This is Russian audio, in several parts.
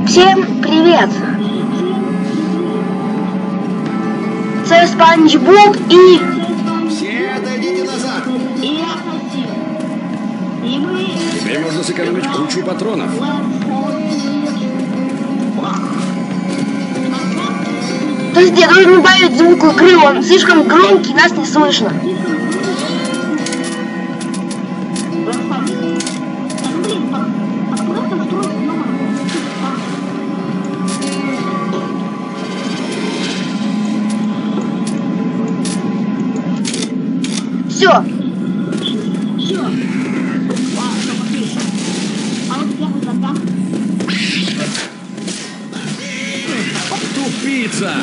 Всем привет! Это Спанч Боб и... Все отойдите назад! И я хотел. И мы... Теперь можно сэкономить кучу патронов. То есть я должен убавить звук игры, он слишком громкий, нас не слышно. Все. Тупица!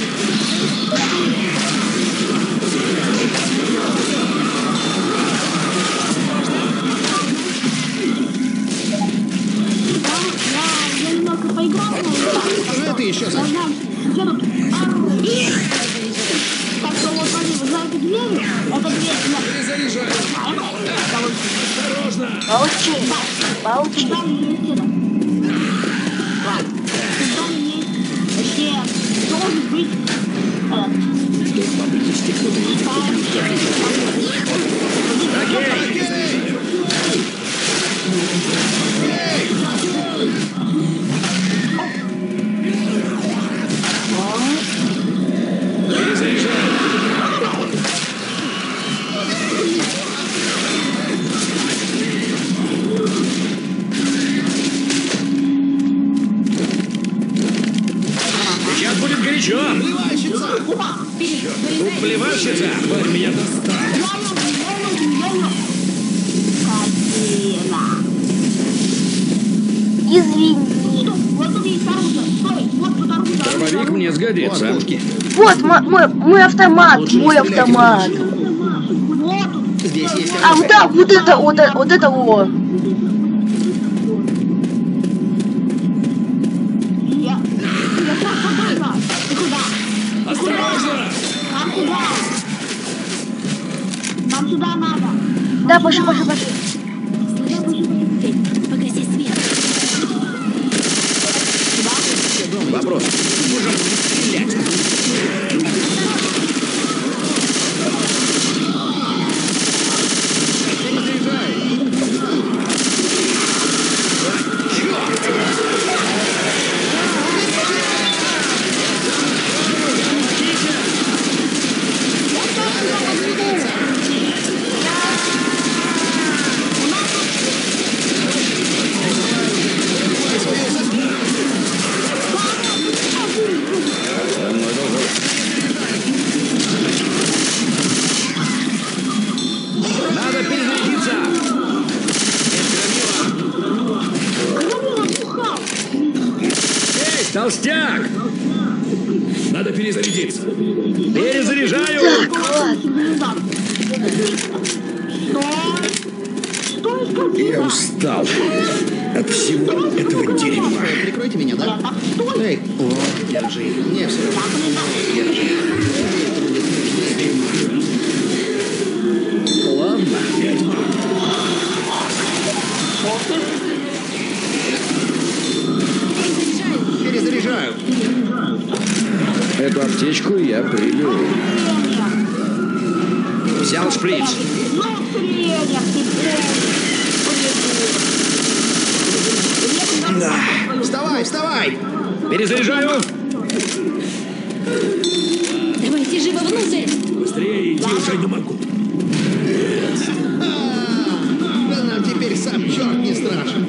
Я немного поиграл. Что это еще за... Где тут? Так что вот смотри, вы знаете дверь? Это дверь. Перезаряжай! Осторожно! Молчи. Молчи. Там есть это. Там есть вообще должен быть Поблизости кто-то Сейчас будет горячо! Плевальщица! Тут плевальщица! Тварь меня достала! Извини. Вот тут есть оружие. Стой, вот тут оружие. Дробовик мне сгодится. Вот мой автомат, мой автомат. Вот тут. Здесь есть А вот это вот. Я сейчас подойду. Ты куда? Осторожно! Нам куда? Нам сюда надо. Да, пошли. Погаси свет. Вопрос. Можем стрелять. Надо перезарядиться! Эй, толстяк! Надо перезарядиться. Перезаряжаю! Я устал от всего этого дерьма. Прикройте меня, да? Эй, вот, держи. Не, все равно. Держи. Ладно. Перезаряжаю. Эту аптечку я приберу. Взял шприц. Да. Вставай, вставай! Перезаряжаю. Давайте живо внутрь. Быстрее иди, уже не могу. Да нам теперь сам черт не страшен.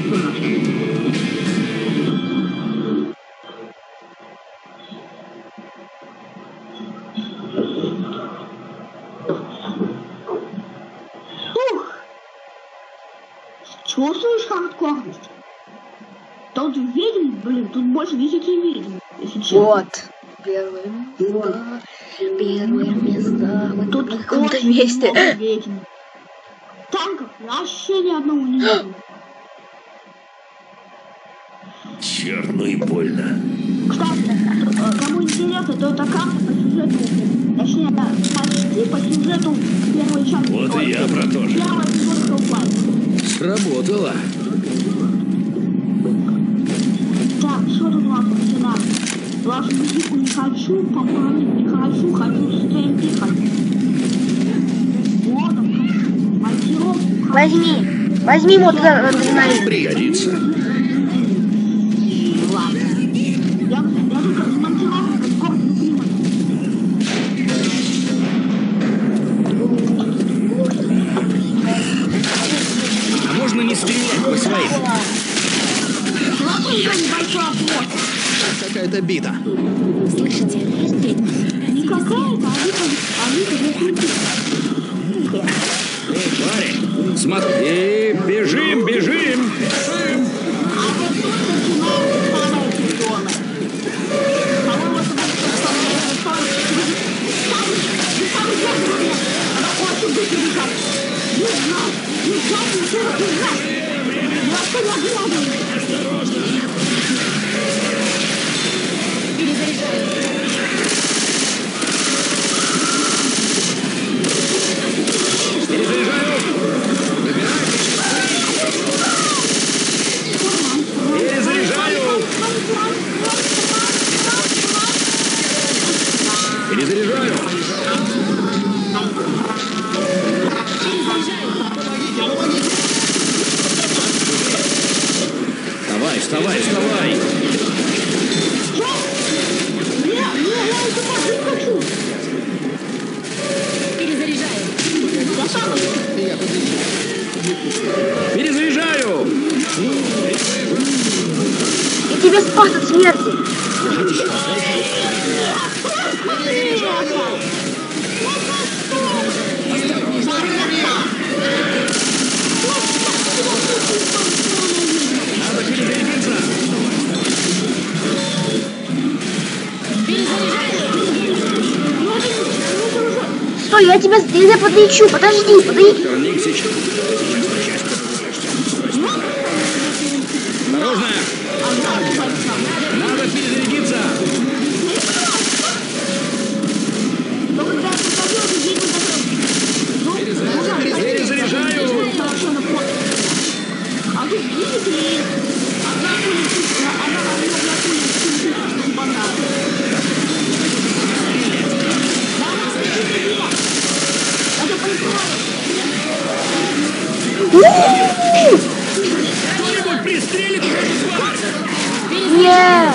Чувствуешь хардкорность? Тут ведьм, блин, тут больше 10 ведьм, если честно. Вот. Первое место. Мы тут в каком-то месте. Ведьм. Танков вообще ни одного не видно. Черт, ну и больно. Кстати, кому интересно, то это карта по сюжету. Точнее, почти по сюжету первой части. Вот и я про то же. Первая Half-Life. Сработало. Вашу музыку не хочу, помогать не хочу, хочу с ТНТ хочу. Вот он хочу. Монтировку хочу. Возьми вот адреналин. Пригодится. Ладно. Я только монтировку под гордым климатом. А можно не стрелять по своим? Смотри, небольшой оплот. Какая-то бита. Слышите? Ведьма. Не какая-то, а вы Эй, парень, смотри, бежим, бежим. А вот тут начинается самое тяжелое. По-моему, это будет самый тяжелый момент. Она очень быстро бежать. Не знаю, ничего не знаю. Я что не оглядываюсь. Перезаряжаю. Вставай, вставай, вставай. Я это так не хочу. Перезаряжаю. Я сам Перезаряжаю. И тебя спас от смерти. Надо перезарядиться. Стой, я тебя подлечу. Подожди, подожди. Корник сейчас. Осторожно. Надо перезарядиться. Перезаряжаю. А тут видите ли, одна пуля, одна пуля не понравилась. Это прикольно. Кто-нибудь пристрелит эту тварь. Нет.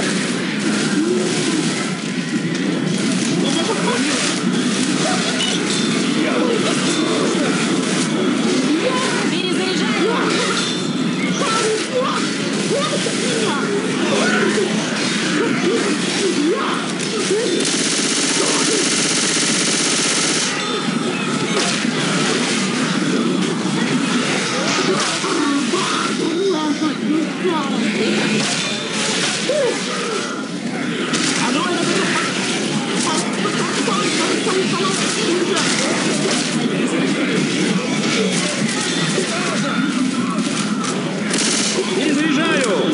Перезаряжаю.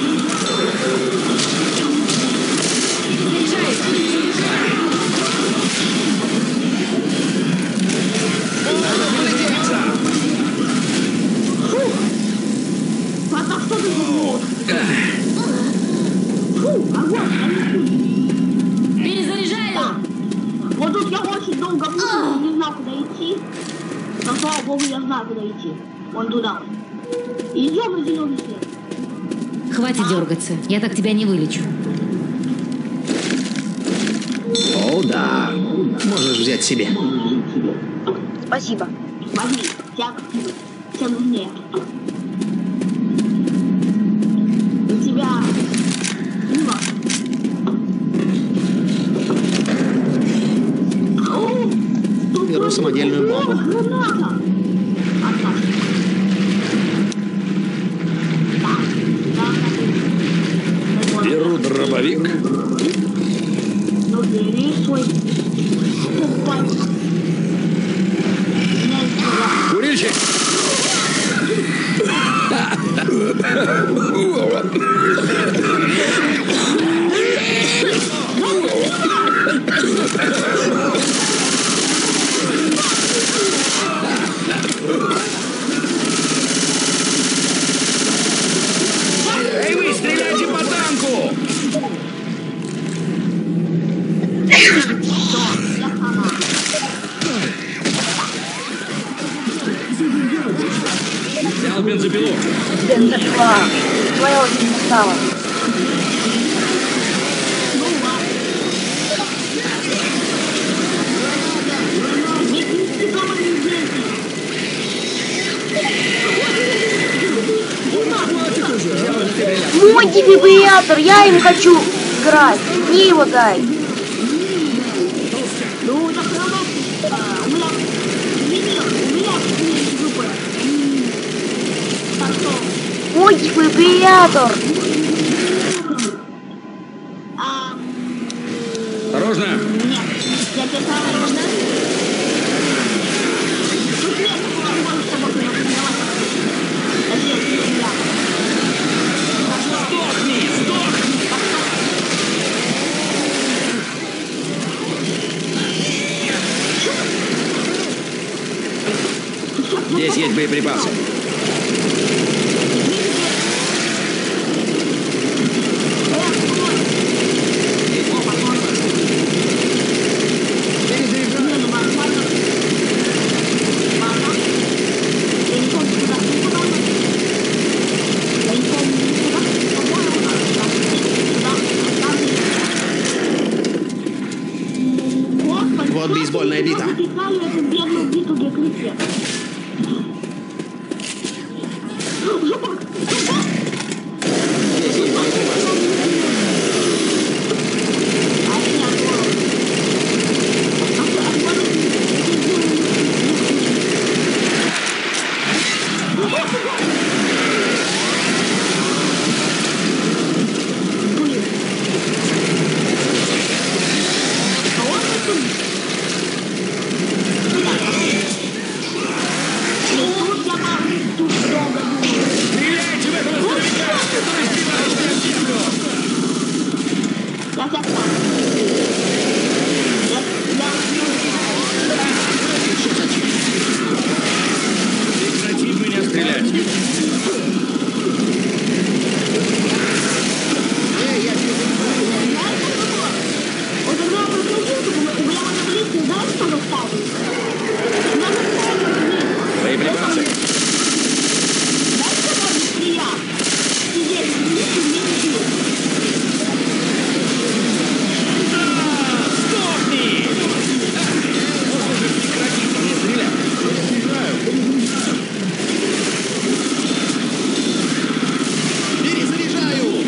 Перезаряжаю. Вот тут я очень долго мучился, не знал, куда идти. Но, слава богу, я знаю, куда идти. Вон туда. Идем на зеленый свет. Хватит дергаться. Я так тебя не вылечу. О, да. Можешь взять себе. Спасибо. Возьми, тебе нужнее. У тебя не важно. Беру самодельную бомбу. Граната! Отлично. Да. Беру дробовик. Ну, бери свой. Курильщик. Взял бензопилу. Бензопила. Твоя очень настала. Мой дефибриллятор, я им хочу играть. Мне его дай. Ну, так все равно, у меня группа. Так что, Мой дефибриллятор. Осторожно. нет, я тебе сразу можно. Тут нет такого входа, чтобы тренировать. Зачем? Я. Сдохни, сдохни. Здесь есть боеприпасы. Вот бейсбольная бита. Эту бедную биту для крытия. Стреляйте в этого здоровяка, который сбивает бензину. Прекрати в меня стрелять. Боеприпасы. Сдохни! Можно же прекратить по мне стрелять. Перезаряжаю.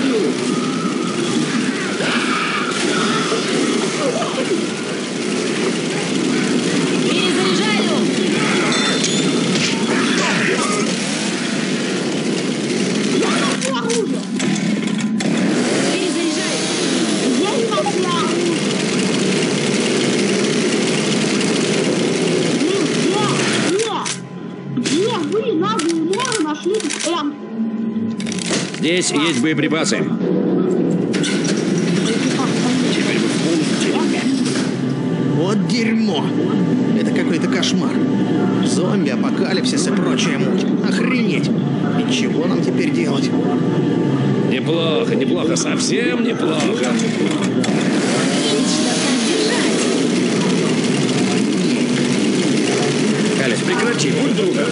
Здесь есть боеприпасы. Теперь вы в полном дерьме. Вот дерьмо. Это какой-то кошмар. Зомби, апокалипсис и прочая муть. Охренеть. И чего нам теперь делать? Неплохо, неплохо, совсем неплохо. Калец, прекрати, будь другом.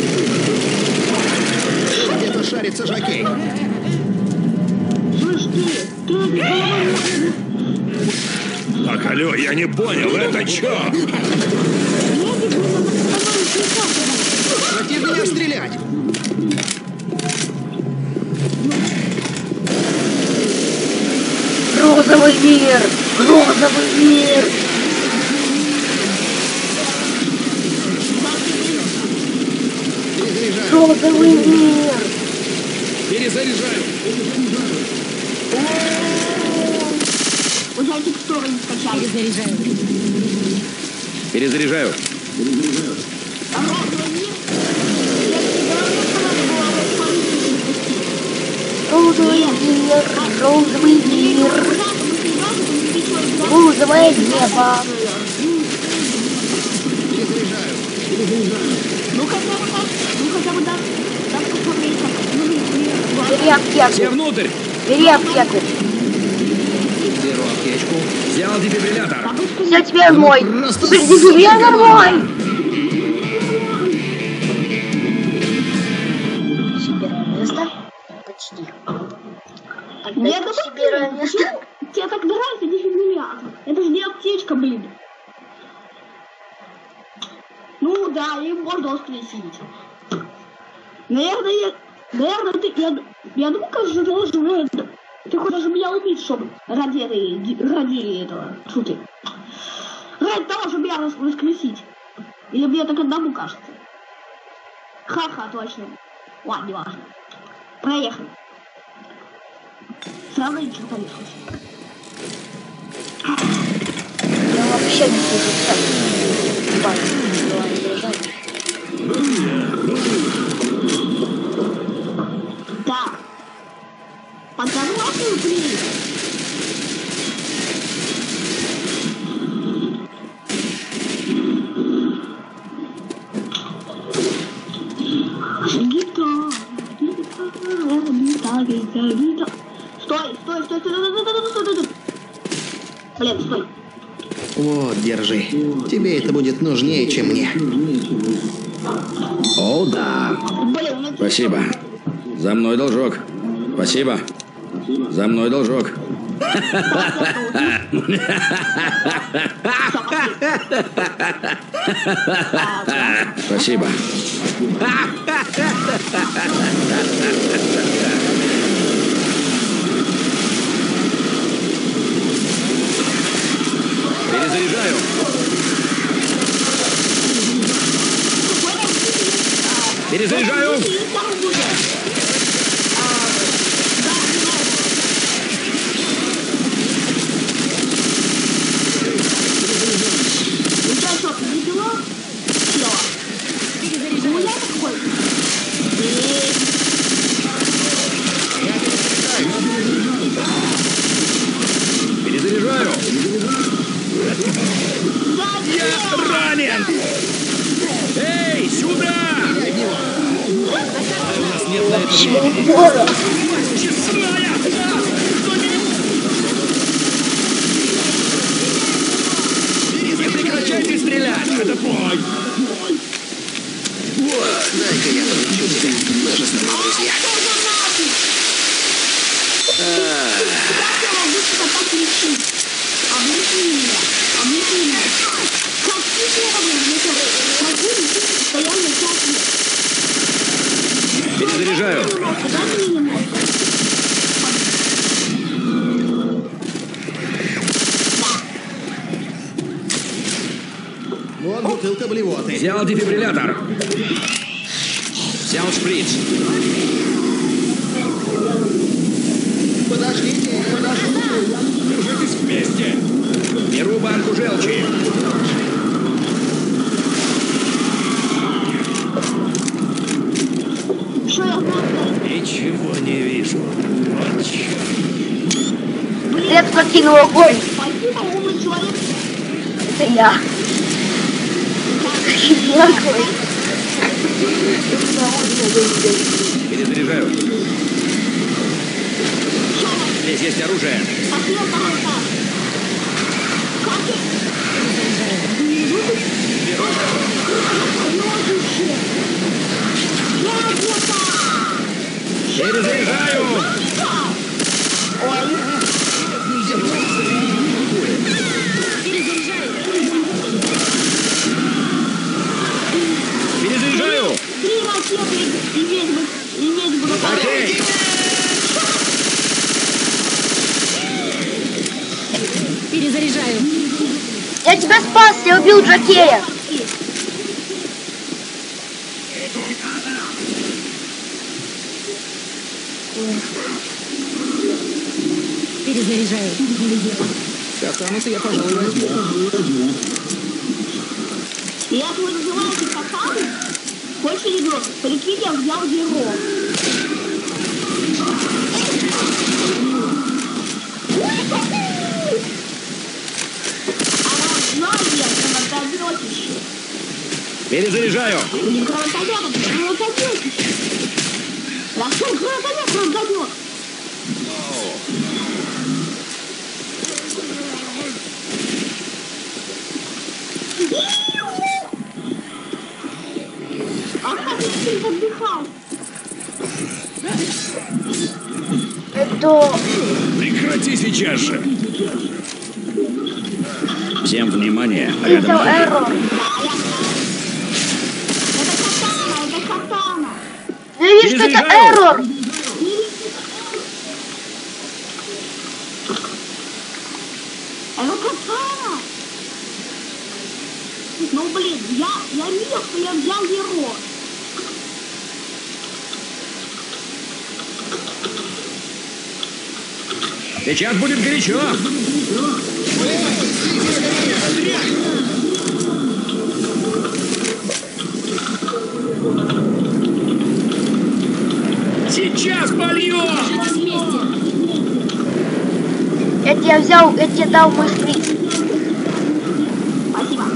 Где-то шарится жокей. Слышь, ты Так, алло, я не понял, это чё? Прекрати в меня стрелять. Розовый мир. Розовый мир. Перезаряжаю. Розовый мир. Перезаряжаю. уже текстуры не скачали. Перезаряжаю. Перезаряжаю. Розовый мир. Розовый мир. Розовое небо. Перезаряжаю. Ну хотя бы да посмотреть, как Бери аптеку. Все внутрь. Бери аптеку. Беру аптечку. Взял дефибриллятор. Все, теперь мой. Просто Теперь дефибриллятор мой. Тебе так нравится дефибриллятор? Это же не аптечка, блин. Ну да, и можно воскресить. Наверное, я думаю, кажется, ты должен... Ты хочешь меня убить, чтобы ради этого, шуты. Ради того, чтобы меня воскресить. Или мне так одному кажется. Ха-ха, точно. Ладно, не важно. Проехали. Сразу ничего не случилось. Я вообще не буду так. Так. Подготовку, блин. Гита. Стой. Блин, стой. Вот, держи. Тебе это будет нужнее, чем мне. О, да. Блин, ну Спасибо. За мной должок. Спасибо. За мной должок. Спасибо. Перезаряжаю. Перезаряжаю. Перезаряжаю. Я ранен. Эй, сюда! У нас нет на это времени. Честная! Не прекращайте стрелять! Это бой! Дай-ка я научу тебя. Мы же с тобой друзья. Перезаряжаю. Вот бутылка блевоты. Взял дефибриллятор. Взял шприц. Подождите. Держитесь вместе. Беру банку желчи. Что я знаю? Ничего не вижу. Вот черт. Свет покинул огонь. Спасибо, умный человек. Это я. Наглый. Перезаряжаю. Здесь есть оружие. Спасибо, пожалуйста. Как Перезаряжаю. Перезаряжаю. 3 ракеты и ведьмы будут. Окей. Перезаряжаю. Я тебя спас, я убил Джокея. Перезаряжаю. Катануса я, пожалуй, возьму. Я твой называете катану? Хочешь, ребенок? Прикинь, я взял его. Перезаряжаю. Гранатомет. Растет гранатомет. А как ты отдыхал? Это... Прекрати сейчас же. Всем внимание. Ты взял эррор. Это катана. Я вижу, что это эррор. Это катана. Ну блин, я видел, что я взял его. Сейчас будет горячо. Сейчас польем! Я тебе взял, я тебе дал мой шприц. Спасибо.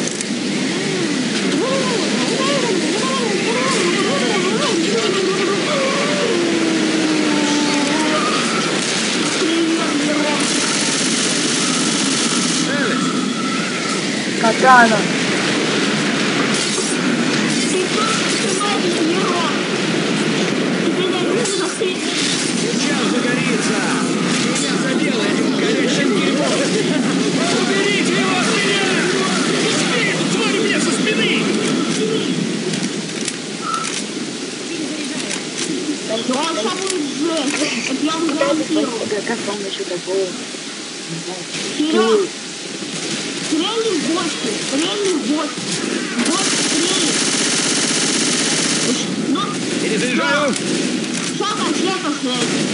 Катана. Сейчас загорится! Меня задело этим горящим дерьмом! Уберите его от меня! Быстрее, эту тварь мне со спины! Лоша будет жесть. Это я вам гарантирую. Как вам еще такого? Вперед! Стрельни в бочку! Стрельни в бочку! Бочку стрельни! Ну, Перезаряжаю! что конкретно стрельни?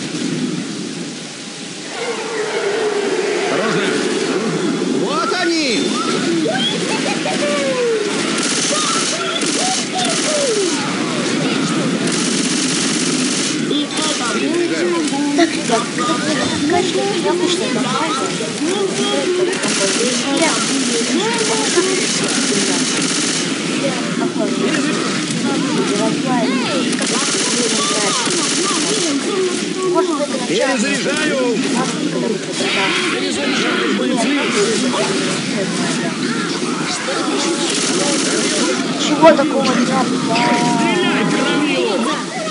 Осторожно! Вот они! И это Так, ребят, конечно, необычно нормально. Может, это начало. Перезаряжаю! Перезаряжаю боеприпасы! Чего такого нет? Стреляй, громила!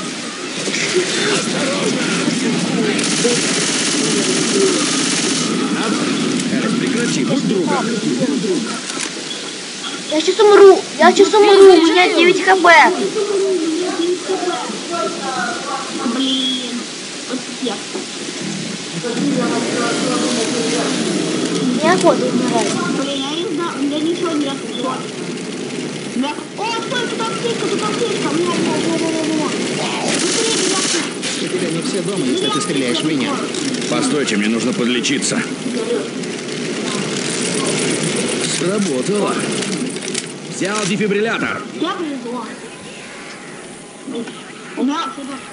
Элис, прекрати, будь другом. Я сейчас умру, у меня 9 хп. блин. Вот я. Неохота умирать. Блин, я не знаю, у меня ничего нет. Вот. О, стой, тут аптечка, тут аптечка. Во. Быстрее, меня. У тебя не все дома, если ты стреляешь в меня. Постойте, мне нужно подлечиться. Сработало. Взял дефибриллятор. Я повезло. У меня вообще доска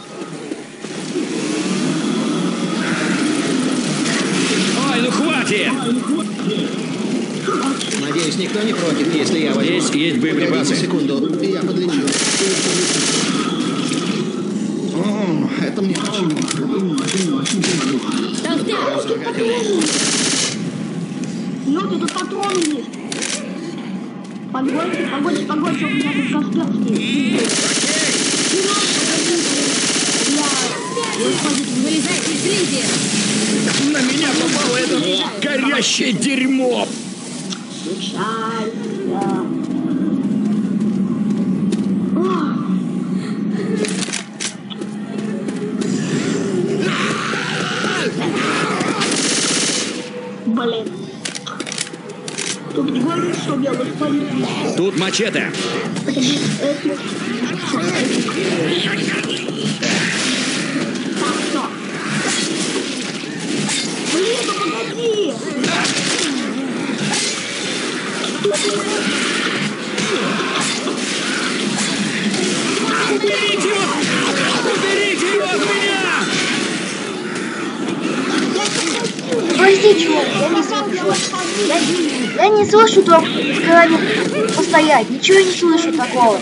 Ой, ну хватит! Надеюсь, никто не против, если я возьму. Есть боеприпасы. Погодите секунду, я подлечу. О, это мне почему? Люди, тут патроны есть. Погодьте, у меня тут конспект есть. Вылезайте из линии! На меня попало это горящее дерьмо! Печально. Блин. Тут говорит, что я господин. Тут мачете. Так, все. Блин, ну погоди. Уберите его! Уберите его от меня! Подожди, чувак, я не слышу там в голове постоять. Ничего не слышу такого.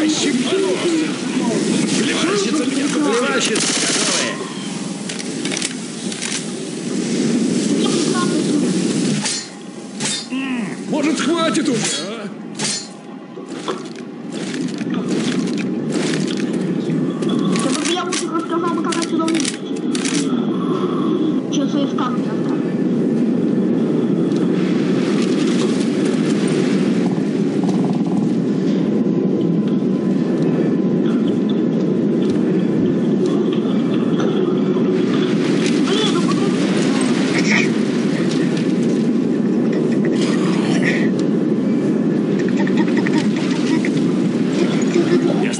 Плевальщица меня, плевальщица! Может, хватит уже, а? Я бы лучше рассказал бы, как отсюда выйти.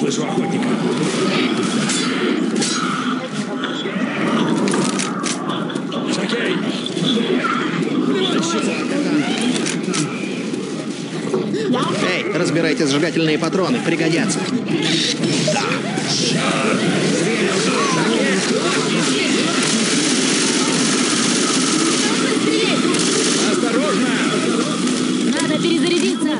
слышу охотника. Окей. Плевать, что за... Эй, разбирайте зажигательные патроны, пригодятся. Осторожно! Надо перезарядиться.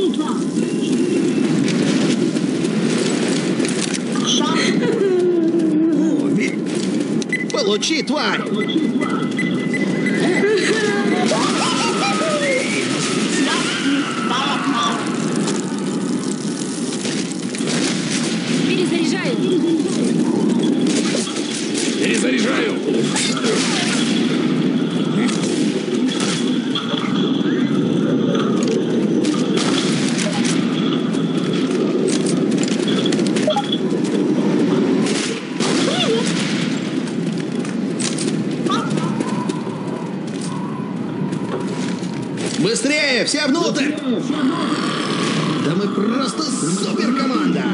Получи, тварь! Перезаряжаю. Перезаряжаю! Быстрее, все внутрь! Да мы просто суперкоманда!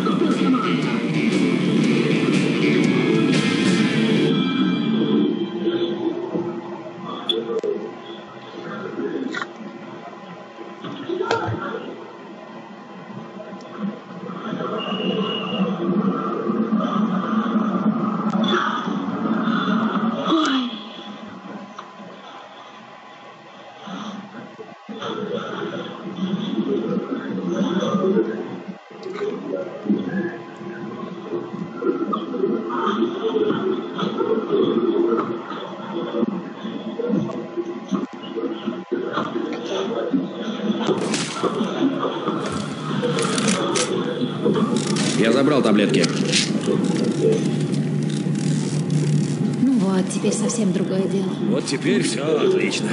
Я забрал таблетки. Ну вот, теперь совсем другое дело. Вот теперь все отлично.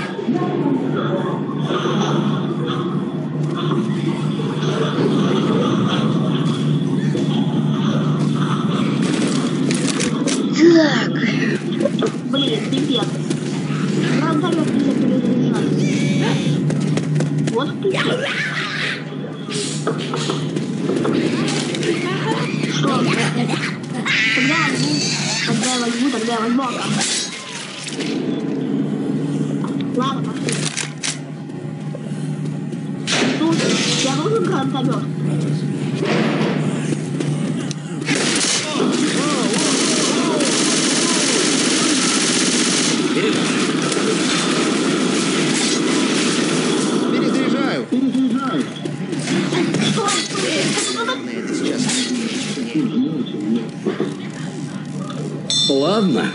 Так. Блин, пипец. Гранатомет нельзя перезаряжать. Вот пипец. Что? Тогда я возьму, Ладно, пошли. Тут я нужен гранатомет. Перезаряжаю! Что? Это сейчас. Ладно.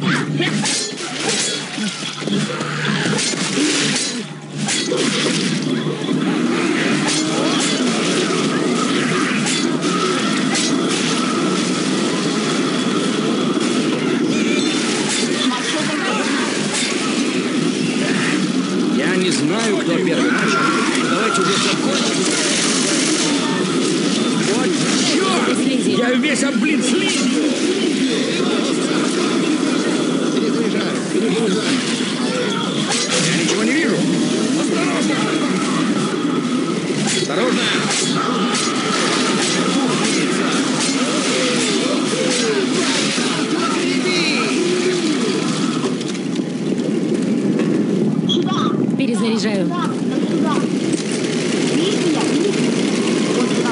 Я не знаю, кто первый начал. Давайте уже закончим. Вот черт! Я весь облит слизью! Перезаряжаю. Я ничего не вижу. Осторожно! Осторожно! Сюда! Перезаряжаю. Сюда! Сюда! Видите меня? Вот сюда.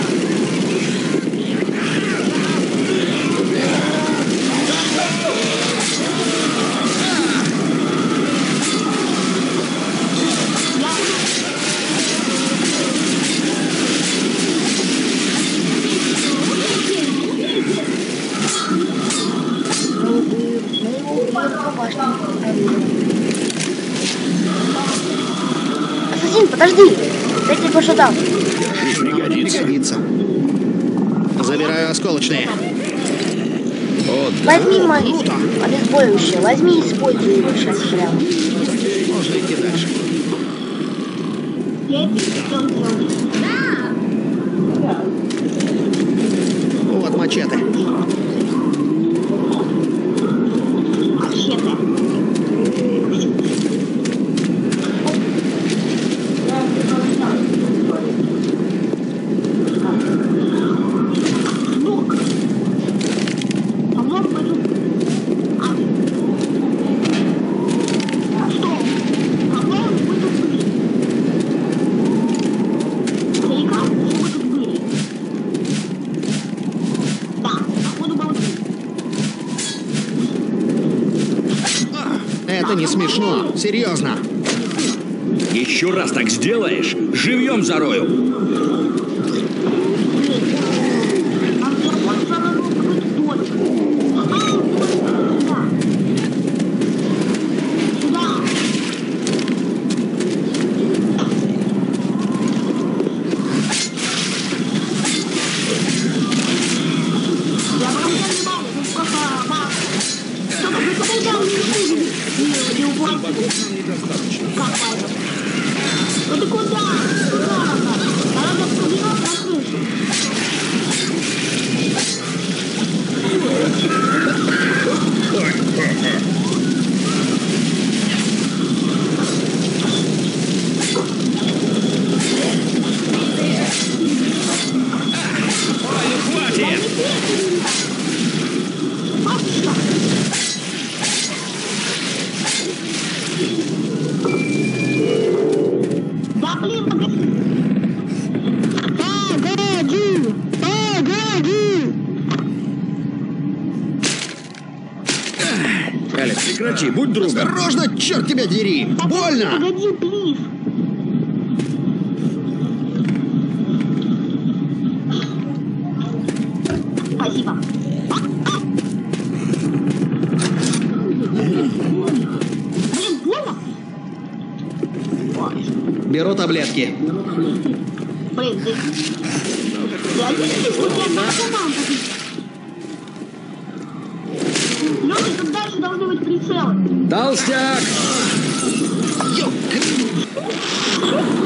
Ассасин, подожди. Дайте кое-что дам. Пригодится. Забираю осколочные. О, Возьми мои Круто. обезболивающее. Возьми и используй его сейчас прямо. Можно идти дальше. Я это сделал. Вот мачете. Мачете. Ну, Это не смешно. Серьезно. Еще раз так сделаешь, живьем зарою. Ну ты куда? Надо поднимать на крышу. Хватит! Да блин, погоди! Погоди! Погоди! Алекс, прекрати, будь другом. Осторожно, черт тебя дери! Больно! Погоди, плиз! Спасибо. Блин, больно? Беру таблетки. Блин, ты... Я не случайно наркоман. Лёша, тут дальше должны быть прицелы. Толстяк! Ёп!